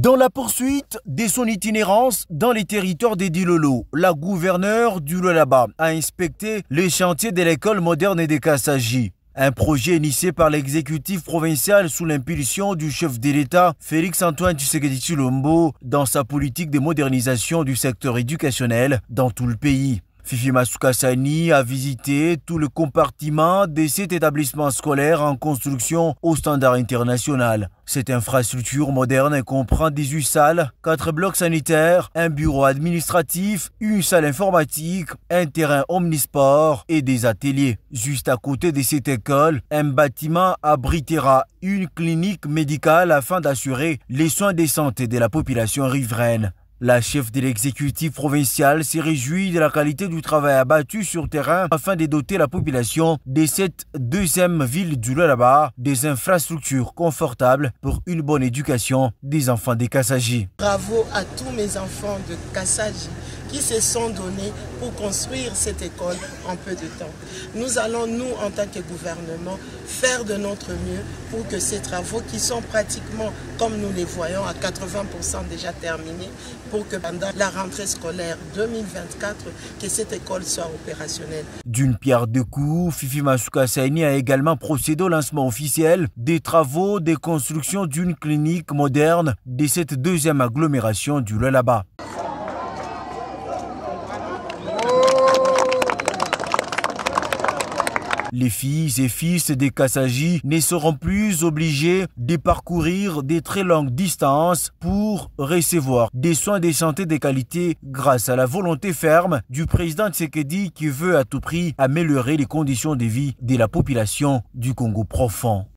Dans la poursuite de son itinérance dans les territoires des Dilolo, la gouverneure du Lualaba a inspecté les chantiers de l'école moderne de Kassaji. Un projet initié par l'exécutif provincial sous l'impulsion du chef de l'État, Félix-Antoine Tshisekedi Tshilombo, dans sa politique de modernisation du secteur éducationnel dans tout le pays. Fifi Masuka Sahni a visité tout le compartiment de cet établissement scolaire en construction au standard international. Cette infrastructure moderne comprend 18 salles, 4 blocs sanitaires, un bureau administratif, une salle informatique, un terrain omnisport et des ateliers. Juste à côté de cette école, un bâtiment abritera une clinique médicale afin d'assurer les soins de santé de la population riveraine. La chef de l'exécutif provincial s'est réjouie de la qualité du travail abattu sur terrain afin de doter la population de cette deuxième ville du Lualaba des infrastructures confortables pour une bonne éducation des enfants de Kassaji. Bravo à tous mes enfants de Kassaji qui se sont donnés pour construire cette école en peu de temps. Nous allons, nous, en tant que gouvernement, faire de notre mieux pour que ces travaux qui sont pratiquement, comme nous les voyons, à 80% déjà terminés, pour que pendant la rentrée scolaire 2024, que cette école soit opérationnelle. D'une pierre deux coups, Fifi Masuka Sahni a également procédé au lancement officiel des travaux de construction d'une clinique moderne de cette deuxième agglomération du Lualaba. Les filles et fils des Kassaji ne seront plus obligés de parcourir des très longues distances pour recevoir des soins de santé de qualité grâce à la volonté ferme du président Tshisekedi qui veut à tout prix améliorer les conditions de vie de la population du Congo profond.